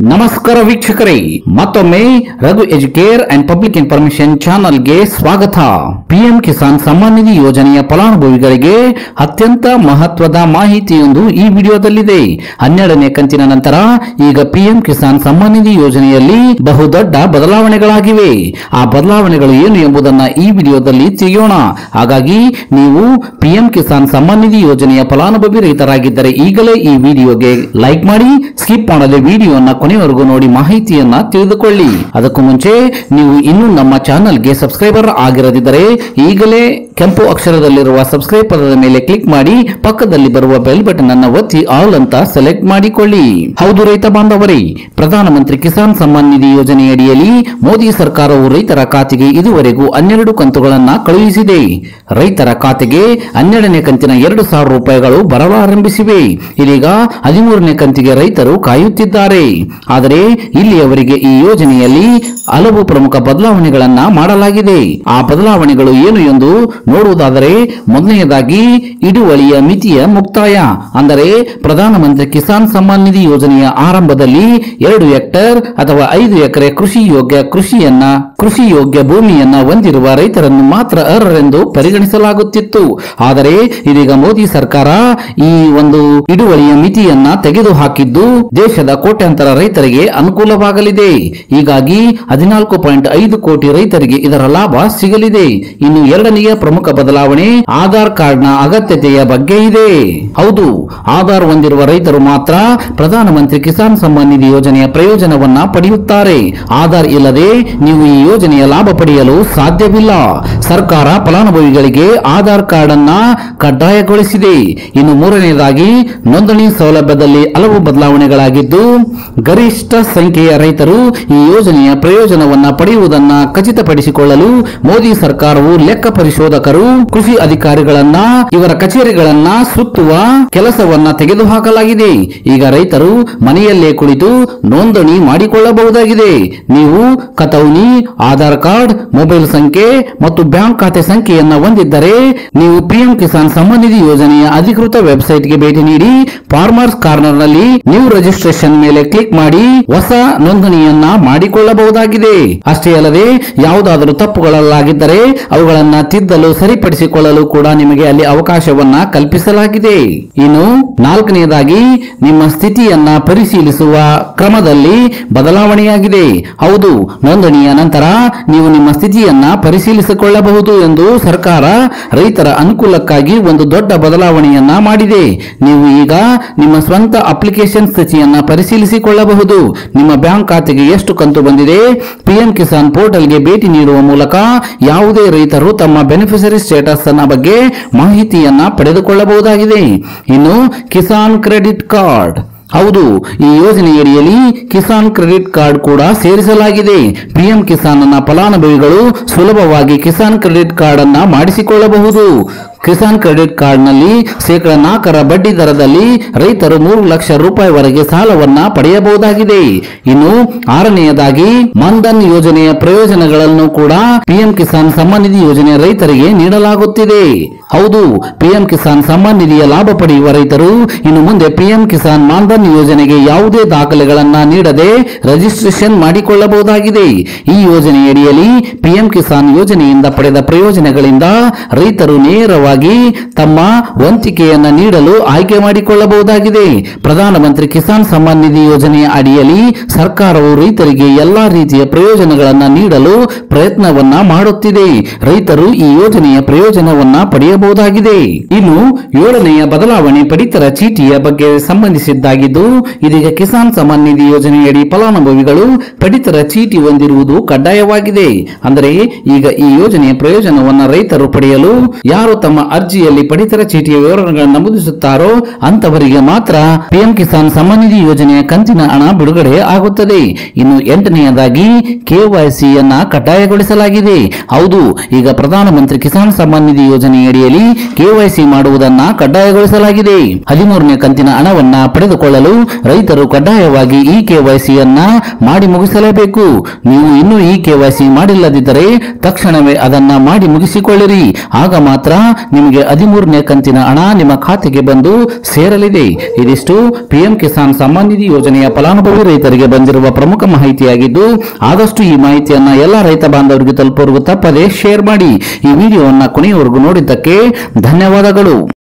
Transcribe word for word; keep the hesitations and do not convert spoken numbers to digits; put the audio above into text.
ನಮಸ್ಕಾರ ವೀಕ್ಷಕರೇ, ಮತ್ತೊಮ್ಮೆ Raghu Educare and public information ಚಾನಲ್ಗೆ ಸ್ವಾಗತ. ಪಿಎಂ ಕಿಸಾನ್ ಸಮ್ಮಾನ್ ನಿಧಿ ಯೋಜನೆಯ ಫಲಾನುಭವಿಗಳಿಗೆ ಅತ್ಯಂತ ಮಹತ್ವದ ಮಾಹಿತಿಯೊಂದು ಈ ವಿಡಿಯೋದಲ್ಲಿದೆ. ಹನ್ನೆರಡನೇ ಕಂತಿನ ನಂತರ ಈಗ ಪಿಎಂ ಕಿಸಾನ್ ಸಮ್ಮಾನ್ ನಿಧಿ ಯೋಜನೆಯಲ್ಲಿ ಬಹುದೊಡ್ಡ ಬದಲಾವಣೆಗಳಾಗಿವೆ. ಆ ಬದಲಾವಣೆಗಳು ಏನು ಎಂಬುದನ್ನು ಈ ವಿಡಿಯೋದಲ್ಲಿ ತಿಳಿಯೋಣ. ಹಾಗಾಗಿ ನೀವು ಪಿಎಂ ಕಿಸಾನ್ ಸಮ್ಮಾನ್ ನಿಧಿ ಯೋಜನೆಯ ಫಲಾನುಭವಿ ರೈತರಾಗಿದ್ದರೆ ಈಗಲೇ ಈ ವಿಡಿಯೋಗೆ ಲೈಕ್ ಮಾಡಿ, ಸ್ಕಿಪ್ ಮಾಡದೆ ವಿಡಿಯೋನ ಕೊನೆವರೆಗೂ ನೋಡಿ ಮಾಹಿತಿಯನ್ನ ತಿಳಿದುಕೊಳ್ಳಿ. ಅದಕ್ಕೂ ಮುಂಚೆ ನೀವು ಇನ್ನೂ ನಮ್ಮ ಚಾನಲ್ಗೆ ಸಬ್ಸ್ಕ್ರೈಬರ್ ಆಗಿರದಿದ್ದರೆ ಈಗಲೇ ಕೆಂಪು ಅಕ್ಷರದಲ್ಲಿರುವ ಸಬ್ಸ್ಕ್ರೈಬ್ ಪದದ ಮೇಲೆ ಕ್ಲಿಕ್ ಮಾಡಿ ಪಕ್ಕದಲ್ಲಿ ಬರುವ ಬೆಲ್ ಬಟನ್ ಅನ್ನು ಒತ್ತಿ ಆಲ್ ಅಂತ ಸೆಲೆಕ್ಟ್ ಮಾಡಿಕೊಳ್ಳಿ. ಹೌದು ರೈತ ಬಾಂಧವರೇ, ಪ್ರಧಾನಮಂತ್ರಿ ಕಿಸಾನ್ ಸಮ್ಮಾನ್ ನಿಧಿ ಯೋಜನೆಯಡಿಯಲ್ಲಿ ಮೋದಿ ಸರ್ಕಾರವು ರೈತರ ಖಾತೆಗೆ ಇದುವರೆಗೂ ಹನ್ನೆರಡು ಕಂತುಗಳನ್ನ ಕಳುಹಿಸಿದೆ. ರೈತರ ಖಾತೆಗೆ ಹನ್ನೆರಡನೇ ಕಂತಿನ ಎರಡು ಸಾವಿರ ರೂಪಾಯಿಗಳು ಬರಲಾರಂಭಿಸಿವೆ. ಇದೀಗ ಹದಿಮೂರನೇ ಕಂತಿಗೆ ರೈತರು ಕಾಯುತ್ತಿದ್ದಾರೆ. ಆದರೆ ಇಲ್ಲಿಯವರೆಗೆ ಈ ಯೋಜನೆಯಲ್ಲಿ ಹಲವು ಪ್ರಮುಖ ಬದಲಾವಣೆಗಳನ್ನ ಮಾಡಲಾಗಿದೆ. ಆ ಬದಲಾವಣೆಗಳು ಏನು ಎಂದು ನೋಡುವುದಾದರೆ, ಮೊದಲನೆಯದಾಗಿ ಹಿಡುವಳಿಯ ಮಿತಿಯ ಮುಕ್ತಾಯ. ಅಂದರೆ ಪ್ರಧಾನಮಂತ್ರಿ ಕಿಸಾನ್ ಸಮ್ಮಾನ್ ನಿಧಿ ಯೋಜನೆಯ ಆರಂಭದಲ್ಲಿ ಎರಡು ಹೆಕ್ಟೇರ್ ಅಥವಾ ಐದು ಎಕರೆ ಕೃಷಿ ಯೋಗ್ಯ ಕೃಷಿಯನ್ನ ಕೃಷಿ ಯೋಗ್ಯ ಭೂಮಿಯನ್ನ ಹೊಂದಿರುವ ರೈತರನ್ನು ಮಾತ್ರ ಅರ್ಹರೆಂದು ಪರಿಗಣಿಸಲಾಗುತ್ತಿತ್ತು. ಆದರೆ ಇದೀಗ ಮೋದಿ ಸರ್ಕಾರ ಈ ಒಂದು ಹಿಡುವಳಿಯ ಮಿತಿಯನ್ನ ತೆಗೆದುಹಾಕಿದ್ದು ದೇಶದ ಕೋಟ್ಯಾಂತರ ರೈತರಿಗೆ ಅನುಕೂಲವಾಗಲಿದೆ. ಹೀಗಾಗಿ ಹದಿನಾಲ್ಕು ಪಾಯಿಂಟ್ ಐದು ಕೋಟಿ ರೈತರಿಗೆ ಇದರ ಲಾಭ ಸಿಗಲಿದೆ. ಇನ್ನು ಎರಡನೆಯ ಪ್ರಮುಖ ಬದಲಾವಣೆ ಆಧಾರ್ ಕಾರ್ಡ್ ನ ಅಗತ್ಯತೆಯ ಬಗ್ಗೆ ಇದೆ. ಹೌದು, ಆಧಾರ್ ಹೊಂದಿರುವ ರೈತರು ಮಾತ್ರ ಪ್ರಧಾನಮಂತ್ರಿ ಕಿಸಾನ್ ಸಮ್ಮಾನ್ ನಿಧಿ ಯೋಜನೆಯ ಪ್ರಯೋಜನವನ್ನ ಪಡೆಯುತ್ತಾರೆ. ಆಧಾರ್ ಇಲ್ಲದೆ ನೀವು ಈ ಯೋಜನೆಯ ಲಾಭ ಪಡೆಯಲು ಸಾಧ್ಯವಿಲ್ಲ. ಸರ್ಕಾರ ಫಲಾನುಭವಿಗಳಿಗೆ ಆಧಾರ್ ಕಾರ್ಡ್ ಅನ್ನ ಕಡ್ಡಾಯಗೊಳಿಸಿದೆ. ಇನ್ನು ಮೂರನೆಯದಾಗಿ ನೋಂದಣಿ ಸೌಲಭ್ಯದಲ್ಲಿ ಹಲವು ಬದಲಾವಣೆಗಳಾಗಿದ್ದು, ಗರಿಷ್ಠ ಸಂಖ್ಯೆಯ ರೈತರು ಈ ಯೋಜನೆಯ ಪ್ರಯೋಜನವನ್ನ ಪಡೆಯುವುದನ್ನ ಖಚಿತಪಡಿಸಿಕೊಳ್ಳಲು ಮೋದಿ ಸರ್ಕಾರವು ಲೆಕ್ಕ ಪರಿಶೋಧಕರು, ಕೃಷಿ ಅಧಿಕಾರಿಗಳನ್ನ ಇವರ ಕಚೇರಿಗಳನ್ನ ಸುತ್ತುವ ಕೆಲಸವನ್ನ ತೆಗೆದುಹಾಕಲಾಗಿದೆ. ಈಗ ರೈತರು ಮನೆಯಲ್ಲೇ ಕುಳಿತು ನೋಂದಣಿ ಮಾಡಿಕೊಳ್ಳಬಹುದಾಗಿದೆ. ನೀವು ಕತೌನಿ, ಆಧಾರ್ ಕಾರ್ಡ್, ಮೊಬೈಲ್ ಸಂಖ್ಯೆ ಮತ್ತು ಬ್ಯಾಂಕ್ ಖಾತೆ ಸಂಖ್ಯೆಯನ್ನ ಹೊಂದಿದ್ದರೆ ನೀವು ಪಿಎಂ ಕಿಸಾನ್ ಸಮ್ಮಾನ್ ನಿಧಿ ಯೋಜನೆಯ ಅಧಿಕೃತ ವೆಬ್ಸೈಟ್ಗೆ ಭೇಟಿ ನೀಡಿ ಫಾರ್ಮರ್ಸ್ ಕಾರ್ನರ್ ನಲ್ಲಿ ನ್ಯೂ ರಿಜಿಸ್ಟ್ರೇಷನ್ ಮೇಲೆ ಕ್ಲಿಕ್ ಮಾಡಿ ಹೊಸ ನೋಂದಣಿಯನ್ನ ಮಾಡಿಕೊಳ್ಳಬಹುದಾಗಿದೆ. ಅಷ್ಟೇ ಅಲ್ಲದೆ ಯಾವುದಾದರೂ ತಪ್ಪುಗಳಾಗಿದ್ದರೆ ಅವುಗಳನ್ನ ತಿದ್ದಲು ಸರಿಪಡಿಸಿಕೊಳ್ಳಲು ಕೂಡ ನಿಮಗೆ ಅಲ್ಲಿ ಅವಕಾಶವನ್ನ ಕಲ್ಪಿಸಲಾಗಿದೆ. ಇನ್ನು ನಾಲ್ಕನೆಯದಾಗಿ ನಿಮ್ಮ ಸ್ಥಿತಿಯನ್ನ ಪರಿಶೀಲಿಸುವ ಕ್ರಮದಲ್ಲಿ ಬದಲಾವಣೆಯಾಗಿದೆ. ಹೌದು, ನೋಂದಣಿಯ ನಂತರ ನೀವು ನಿಮ್ಮ ಸ್ಥಿತಿಯನ್ನ ಪರಿಶೀಲಿಸಿಕೊಳ್ಳಬಹುದು ಎಂದು ಸರ್ಕಾರ ರೈತರ ಅನುಕೂಲಕ್ಕಾಗಿ ಒಂದು ದೊಡ್ಡ ಬದಲಾವಣೆಯನ್ನ ಮಾಡಿದೆ. ನೀವು ಈಗ ನಿಮ್ಮ ಸ್ವಂತ ಅಪ್ಲಿಕೇಶನ್ ಸ್ಥಿತಿಯನ್ನ ಪರಿಶೀಲಿಸಿಕೊಳ್ಳಬಹುದು. ನಿಮ್ಮ ಬ್ಯಾಂಕ್ ಖಾತೆಗೆ ಎಷ್ಟು ಕಂತು ಬಂದಿದೆ, ಪಿಎಂ ಕಿಸಾನ್ ಪೋರ್ಟಲ್ಗೆ ಭೇಟಿ ನೀಡುವ ಮೂಲಕ ಯಾವುದೇ ರೈತರು ತಮ್ಮ ಬೆನಿಫಿಷರಿ ಸ್ಟೇಟಸ್ ಅನ್ನ ಬಗ್ಗೆ ಮಾಹಿತಿಯನ್ನ ಪಡೆದುಕೊಳ್ಳಬಹುದಾಗಿದೆ. ಇನ್ನು ಕಿಸಾನ್ ಕ್ರೆಡಿಟ್ ಕಾರ್ಡ್, ಹೌದು, ಈ ಯೋಜನೆಯಡಿಯಲ್ಲಿ ಕಿಸಾನ್ ಕ್ರೆಡಿಟ್ ಕಾರ್ಡ್ ಕೂಡ ಸೇರಿಸಲಾಗಿದೆ. ಪಿಎಂ ಕಿಸಾನ್ ನ ಫಲಾನುಭವಿಗಳು ಸುಲಭವಾಗಿ ಕಿಸಾನ್ ಕ್ರೆಡಿಟ್ ಕಾರ್ಡ್ ಅನ್ನ ಮಾಡಿಸಿಕೊಳ್ಳಬಹುದು. ಕಿಸಾನ್ ಕ್ರೆಡಿಟ್ ಕಾರ್ಡ್ ನಲ್ಲಿ ಶೇಕಡ ನಾಲ್ಕರ ಬಡ್ಡಿ ದರದಲ್ಲಿ ರೈತರು ಮೂರು ಲಕ್ಷ ರೂಪಾಯಿವರೆಗೆ ಸಾಲವನ್ನ ಪಡೆಯಬಹುದಾಗಿದೆ. ಇನ್ನು ಆರನೆಯದಾಗಿ ಮನ್ಧನ್ ಯೋಜನೆಯ ಪ್ರಯೋಜನಗಳನ್ನು ಕೂಡ ಪಿಎಂ ಕಿಸಾನ್ ಸಮ್ಮಾನ್ ನಿಧಿ ಯೋಜನೆಯ ರೈತರಿಗೆ ನೀಡಲಾಗುತ್ತಿದೆ. ಹೌದು, ಪಿಎಂ ಕಿಸಾನ್ ಸಮ್ಮಾನ್ ನಿಧಿಯ ಲಾಭ ಪಡೆಯುವ ರೈತರು ಇನ್ನು ಮುಂದೆ ಪಿಎಂ ಕಿಸಾನ್ ಮಾನ್ಧನ್ ಯೋಜನೆಗೆ ಯಾವುದೇ ದಾಖಲೆಗಳನ್ನ ನೀಡದೆ ರಿಜಿಸ್ಟ್ರೇಷನ್ ಮಾಡಿಕೊಳ್ಳಬಹುದಾಗಿದೆ. ಈ ಯೋಜನೆಯಡಿಯಲ್ಲಿ ಪಿಎಂ ಕಿಸಾನ್ ಯೋಜನೆಯಿಂದ ಪಡೆದ ಪ್ರಯೋಜನಗಳಿಂದ ರೈತರು ನೇರವಾಗಿ ತಮ್ಮ ವಂತಿಕೆಯನ್ನ ನೀಡಲು ಆಯ್ಕೆ ಮಾಡಿಕೊಳ್ಳಬಹುದಾಗಿದೆ. ಪ್ರಧಾನಮಂತ್ರಿ ಕಿಸಾನ್ ಸಮ್ಮಾನ್ ನಿಧಿ ಯೋಜನೆಯ ಅಡಿಯಲ್ಲಿ ಸರ್ಕಾರವು ರೈತರಿಗೆ ಎಲ್ಲಾ ರೀತಿಯ ಪ್ರಯೋಜನಗಳನ್ನ ನೀಡಲು ಪ್ರಯತ್ನವನ್ನ ಮಾಡುತ್ತಿದೆ. ರೈತರು ಈ ಯೋಜನೆಯ ಪ್ರಯೋಜನವನ್ನ ಪಡೆಯಬಹುದಾಗಿದೆ. ಇನ್ನು ಏಳನೆಯ ಬದಲಾವಣೆ ಪಡಿತರ ಚೀಟಿಯ ಬಗ್ಗೆ ಸಂಬಂಧಿಸಿದ್ದಾಗಿದ್ದು, ಇದೀಗ ಕಿಸಾನ್ ಸಮ್ಮಾನ್ ನಿಧಿ ಯೋಜನೆಯಡಿ ಫಲಾನುಭವಿಗಳು ಪಡಿತರ ಚೀಟಿ ಹೊಂದಿರುವುದು ಕಡ್ಡಾಯವಾಗಿದೆ. ಅಂದರೆ ಈಗ ಈ ಯೋಜನೆಯ ಪ್ರಯೋಜನವನ್ನ ರೈತರು ಪಡೆಯಲು ಯಾರು ತಮ್ಮ ಅರ್ಜಿಯಲ್ಲಿ ಪಡಿತರ ಚೀಟಿಯ ವಿವರಗಳನ್ನು ನಮೂದಿಸುತ್ತಾರೋ ಅಂತವರಿಗೆ ಮಾತ್ರ ಪಿಎಂ ಕಿಸಾನ್ ಸಮ್ಮಾನ್ ನಿಧಿ ಯೋಜನೆಯ ಕಂತಿನ ಹಣ ಬಿಡುಗಡೆ ಆಗುತ್ತದೆ. ಇನ್ನು ಎಂಟನೆಯದಾಗಿ ಕೆವೈಸಿ ಯನ್ನ ಕಡ್ಡಾಯಗೊಳಿಸಲಾಗಿದೆ. ಹೌದು, ಈಗ ಪ್ರಧಾನಮಂತ್ರಿ ಕಿಸಾನ್ ಸಮ್ಮಾನ್ ನಿಧಿ ಯೋಜನೆಯಡಿಯಲ್ಲಿ ಕೆವೈಸಿ ಮಾಡುವುದನ್ನ ಕಡ್ಡಾಯಗೊಳಿಸಲಾಗಿದೆ. ಹದಿಮೂರನೇ ಕಂತಿನ ಹಣವನ್ನ ಪಡೆದುಕೊಳ್ಳಲು ರೈತರು ಕಡ್ಡಾಯವಾಗಿ ಈ ಕೆವೈಸಿಯನ್ನ ಮಾಡಿ ಮುಗಿಸಲೇಬೇಕು. ನೀವು ಇನ್ನೂ ಈ ಕೆವೈಸಿ ಮಾಡಿಲ್ಲದಿದ್ದರೆ ತಕ್ಷಣವೇ ಅದನ್ನ ಮಾಡಿ ಮುಗಿಸಿಕೊಳ್ಳಿರಿ. ಆಗ ಮಾತ್ರ ನಿಮಗೆ ಹದಿಮೂರನೇ ಕಂತಿನ ಹಣ ನಿಮ್ಮ ಖಾತೆಗೆ ಬಂದು ಸೇರಲಿದೆ. ಇದಿಷ್ಟು ಪಿಎಂ ಕಿಸಾನ್ ಸಮ್ಮಾನ್ ನಿಧಿ ಯೋಜನೆಯ ಫಲಾನುಭವಿ ರೈತರಿಗೆ ಬಂದಿರುವ ಪ್ರಮುಖ ಮಾಹಿತಿಯಾಗಿದ್ದು, ಆದಷ್ಟು ಈ ಮಾಹಿತಿಯನ್ನ ಎಲ್ಲ ರೈತ ಬಾಂಧವರಿಗೆ ತಲುಪುವವರೆಗೂ ತಪ್ಪದೆ ಶೇರ್ ಮಾಡಿ. ಈ ವಿಡಿಯೋವನ್ನು ಕೊನೆಯವರೆಗೂ ನೋಡಿದ್ದಕ್ಕೆ ಧನ್ಯವಾದಗಳು.